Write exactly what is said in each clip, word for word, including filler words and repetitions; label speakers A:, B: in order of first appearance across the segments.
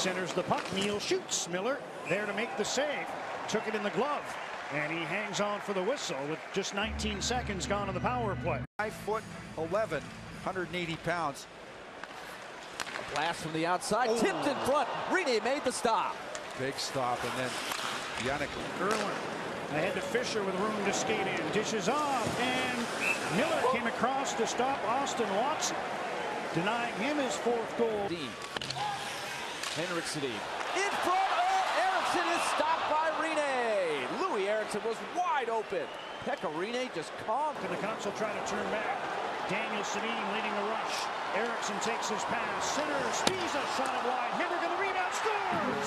A: centers the puck. Neal shoots. Miller there to make the save. Took it in the glove. And he hangs on for the whistle with just nineteen seconds gone on the power play.
B: five foot eleven, one hundred eighty pounds.
C: A blast from the outside,
B: oh.
C: tipped in front. Rene made the stop.
B: Big stop, and then Yannick
A: Irwin ahead to Fisher with room to skate in. Dishes off, and Miller came across to stop Austin Watson, denying him his fourth goal.
C: Dean. Henriksen in front. Oh, Eriksson is stopped by Rene. Louis Eriksson was wide open. Pekka Rene just calm.
A: And the Canucks will try to turn back. Daniel Sedin leading the rush. Eriksson takes his pass. Center, Spiza shot it wide. Henrik on the rebound, scores!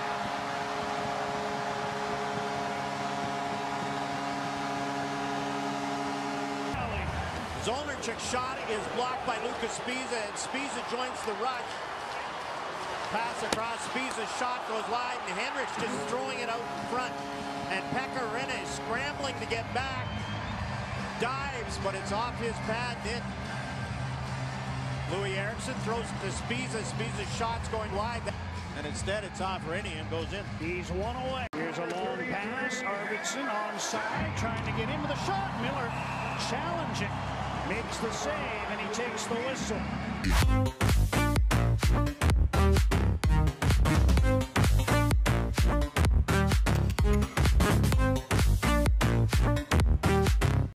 D: Zolnarchuk's shot is blocked by Lucas Spiza, and Spiza joins the rush. Pass across, Spiza's shot goes wide, and Henrik's just throwing it out in front. And Pekka Rinne scrambling to get back. Dives, but it's off his pad, net. Louis Eriksson throws it to Spiza. Spiza's shot's going wide. And instead, it's off Rinne and goes in.
A: He's one away. Here's a long pass. Arvidsson onside, trying to get into the shot. Miller challenging. Makes the save, and he takes the whistle.